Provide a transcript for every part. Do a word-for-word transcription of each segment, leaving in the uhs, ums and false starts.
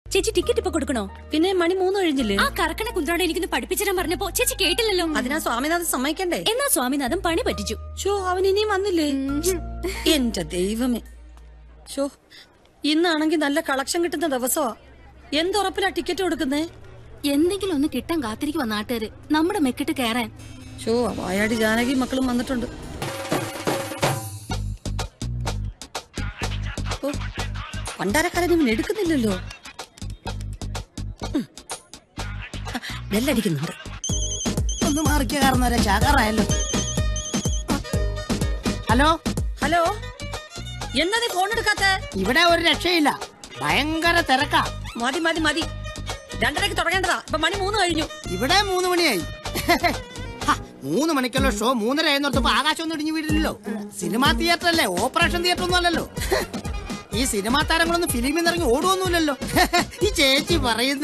ചേച്ചി ടിക്കറ്റ് ഇപ്പൊ കൊടുക്കണോ? പിന്നെ മണി മൂന്ന് കഴിഞ്ഞില്ലേ? ആ കറക്കണ കുന്ത്രോടെ എനിക്കൊന്ന് പഠിപ്പിച്ചിടാൻ പറഞ്ഞപ്പോ ചേച്ചി കേട്ടില്ലല്ലോ. അതിനാ സ്വാമിനാഥൻ സമ്മതിക്കണ്ടേ? എന്നാ സ്വാമിനാഥൻ പണി പറ്റിച്ചു. ഷോ അവൻ ഇനിയും വന്നില്ലേ? എന്റെ ദൈവമേ. ഷോ ഇന്നാണെങ്കിൽ നല്ല കളക്ഷൻ കിട്ടുന്ന ദിവസമാ. എന്തുറപ്പിലാ ടിക്കറ്റ് കൊടുക്കുന്നേ? എന്തെങ്കിലും ഒന്ന് കിട്ടാൻ കാത്തിരിക്കുവാ നാട്ടുകാര് നമ്മുടെ മെക്കിട്ട് കയറാൻ. ഷോ വായാടി ജാനകി മക്കളും വന്നിട്ടുണ്ട്. ഓ പണ്ടാരക്കാരൻ ഇവൻ എടുക്കുന്നില്ലല്ലോ. ബെല്ലടിക്കുന്നുണ്ട്. ഒന്ന് മാറിക്ക കാരണവരെ ചാകാറായല്ലോ. ഹലോ ഹലോ, എന്താ നീ ഫോൺ എടുക്കാത്ത? ഇവിടെ ഒരു രക്ഷയില്ല, ഭയങ്കര തിരക്കാ. മതി മതി മതി, രണ്ടരക്ക് തുടങ്ങേണ്ടതാ. ഇപ്പൊ മണി മൂന്ന് കഴിഞ്ഞു. ഇവിടെ മൂന്ന് മണിയായി. മൂന്ന് മണിക്കുള്ള ഷോ മൂന്നര ആയിരുന്നോർത്തപ്പോ ആകാശം ഒന്നും ഇടിഞ്ഞു വീടില്ലല്ലോ. സിനിമാ തിയേറ്റർ അല്ലേ, ഓപ്പറേഷൻ തിയേറ്റർ ഒന്നും അല്ലല്ലോ. ഈ സിനിമാ താരങ്ങളൊന്നും ഫിലിമിൽ നിന്ന് ഇറങ്ങി ഓടുവൊന്നുമില്ലല്ലോ. ഈ ചേച്ചി പറയുന്ന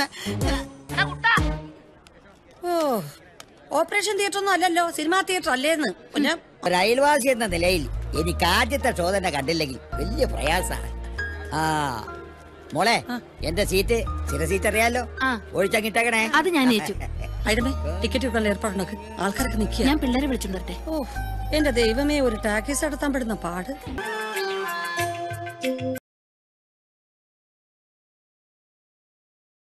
ഓ ഓപ്പറേഷൻ തിയേറ്റർ ഒന്നും അല്ലല്ലോ, സിനിമാ തിയേറ്റർ അല്ലേന്ന്. പിന്നെ ഒരു അയൽവാസി എന്ന നിലയിൽ എനിക്ക് ആദ്യത്തെ ഷോ തന്നെ കണ്ടില്ലെങ്കിൽ വലിയ പ്രയാസമാണ്. ആ മോളെ, എന്റെ സീറ്റ് ചില സീറ്റ് അറിയാലോ, ഒഴിച്ചങ്ങിട്ടേക്കണേ. അത് ഞാൻ ഏറ്റു. ഐഡമേ ടിക്കറ്റ് എടുക്കാൻ ഏർപ്പാടുണ്ടാക്കി ആൾക്കാർക്ക് നിൽക്കുക. ഞാൻ പിള്ളേരെ വിളിച്ചോണ്ടേ. ഓ എന്റെ ദൈവമേ, ഒരു ടാക്കീസ് നടത്താൻ പെടുന്ന പാട്.